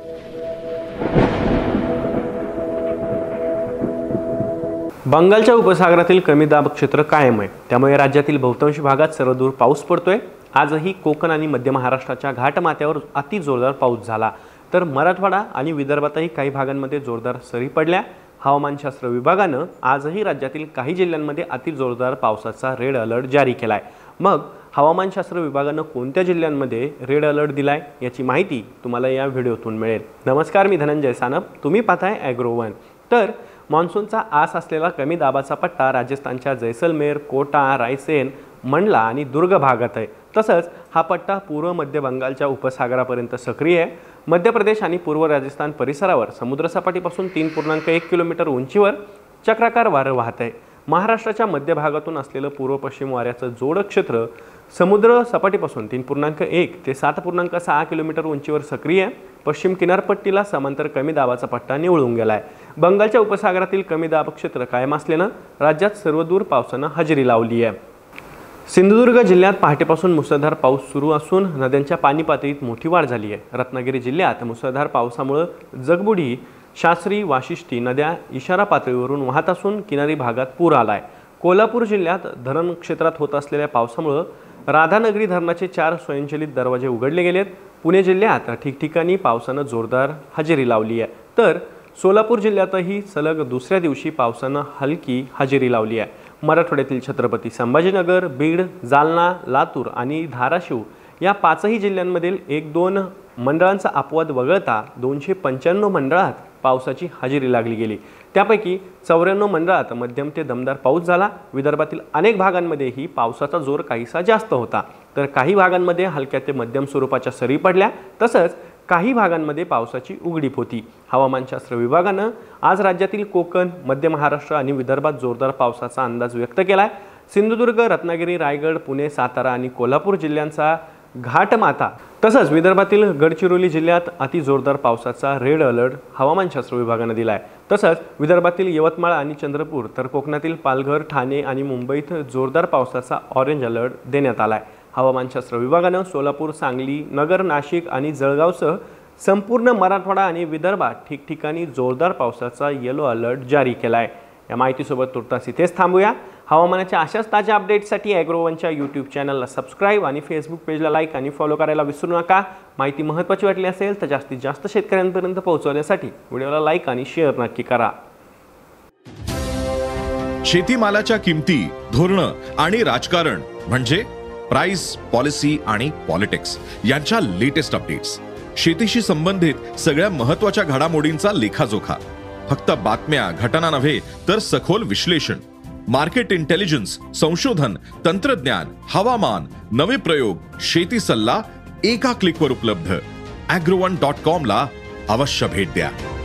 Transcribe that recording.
बंगालच्या उपसागरातील कमी दाब क्षेत्र कायम आहे, त्यामुळे राज्यातील बहुतांश भागात सर्वदूर पाऊस पडतोय। आजही कोकण आणि मध्य महाराष्ट्राच्या घाटमाथ्यावर अति जोरदार पाऊस झाला, तर मराठवाडा आणि विदर्भातही काही भागांमध्ये जोरदार सरी पडल्या। हवामानशास्त्र विभागानं आजही राज्यातील काही जिल्ह्यांमध्ये अति जोरदार पावसाचा रेड अलर्ट जारी केलाय। मग हवामानशास्त्र विभागानं कोणत्या जिल्ह्यांमध्ये रेड अलर्ट दिलाय याची माहिती तुम्हाला या व्हिडिओतून मिळेल। नमस्कार, मी धनंजय सानप, तुम्ही पाहताय ॲग्रो1। तर मान्सूनचा आस असलेला कमी दाबाचा पट्टा राजस्थानच्या जैसलमेर, कोटा, रायसेन, मंडला आणि दुर्ग भागात आहे। तसंच हा पट्टा पूर्व मध्य बंगालच्या उपसागरापर्यंत सक्रिय आहे। मध्य प्रदेश आणि पूर्व राजस्थान परिसरावर समुद्रसपाटीपासून 3.1 किलोमीटर उंचीवर चक्राकार वारं वाहत आहे। महाराष्ट्राच्या मध्य भागातून असलेलं पूर्व पश्चिम वाऱ्याचं जोड क्षेत्र समुद्र सपाटीपासून 3.1 ते 7.6 किलोमीटर उंचीवर सक्रिय आहे। पश्चिम किनारपट्टीला समांतर कमी दाबाचा पट्टा निवळून गेलाय। बंगालच्या उपसागरातील कमी दाब क्षेत्र कायम असल्यानं राज्यात सर्वदूर पावसानं हजेरी लावली आहे। सिंधुदुर्ग जिल्ह्यात पहाटेपासून मुसळधार पाऊस सुरू असून नद्यांच्या पाणी पातळीत मोठी वाढ झाली आहे। रत्नागिरी जिल्ह्यात मुसळधार पावसामुळे जगबुडी, शास्त्री, वाशिष्ठी नद्या इशारा पातळीवरून वाहत असून किनारी भागात पूर आलाय। कोल्हापूर जिल्ह्यात धरण क्षेत्रात होत असलेल्या पावसामुळे राधानगरी धरणाचे 4 स्वयंचलित दरवाजे उघडले गेलेत। पुणे जिल्ह्यात ठिकठिकाणी पावसानं जोरदार हजेरी लावली आहे, तर सोलापूर जिल्ह्यातही सलग दुसऱ्या दिवशी पावसानं हलकी हजेरी लावली आहे। मराठवाड्यातील छत्रपती संभाजीनगर, बीड, जालना, लातूर आणि धाराशिव या 5ही जिल्ह्यांमधील 1-2 मंडळांचा अपवाद वगळता 295 मंडळात पावसाची हजेरी लागली गेली। त्यापैकी 94 मंडळात मध्यम ते दमदार पाऊस झाला। विदर्भातील अनेक भागांमध्येही पावसाचा जोर काहीसा जास्त होता, तर काही भागांमध्ये हलक्या ते मध्यम स्वरूपाच्या सरी पडल्या। तसंच काही भागांमध्ये पावसाची उघडीप होती। हवामानशास्त्र विभागानं आज राज्यातील कोकण, मध्य महाराष्ट्र आणि विदर्भात जोरदार पावसाचा अंदाज व्यक्त केलाय। सिंधुदुर्ग, रत्नागिरी, रायगड, पुणे, सातारा आणि कोल्हापूर जिल्ह्यांचा घाटमाथा तसंच विदर्भातील गडचिरोली जिल्ह्यात अति जोरदार पावसाचा रेड अलर्ट हवामानशास्त्र विभागानं दिलाय। तसंच विदर्भातील यवतमाळ आणि चंद्रपूर, तर कोकणातील पालघर, ठाणे आणि मुंबईत जोरदार पावसाचा ऑरेंज अलर्ट देण्यात आलाय। हवामानशास्त्र विभागानं सोलापूर, सांगली, नगर, नाशिक आणि जळगावसह संपूर्ण मराठवाडा आणि विदर्भात ठिकठिकाणी जोरदार पावसाचा येलो अलर्ट जारी केलाय। या माहितीसोबत तुर्तास इथेच थांबूया। हवामानाच्या अशाच ताज्या अपडेट्ससाठी ॲग्रो1च्या यूट्यूब चॅनलला सबस्क्राईब आणि फेसबुक पेजला लाईक आणि फॉलो करायला विसरू नका। माहिती महत्त्वाची वाटली असेल तर जास्तीत जास्त शेतकऱ्यांपर्यंत पोहोचवण्यासाठी व्हिडिओला लाईक आणि शेअर नक्की करा। शेतीमालाच्या किमती, धोरणं आणि राजकारण म्हणजे प्राइस, पॉलिसी आणि पॉलिटिक्स यांच्या लेटेस्ट अपडेट्स, शेतीशी संबंधित सगळ्या महत्त्वाच्या घडामोडींचा लेखाजोखा, फक्त बातम्या, घटना नव्हे तर सखोल विश्लेषण, मार्केट इंटेलिजन्स, संशोधन, तंत्रज्ञान, हवामान, नवे प्रयोग, शेती सल्ला एका क्लिकवर उपलब्ध। Agro1.com ला अवश्य भेट द्या।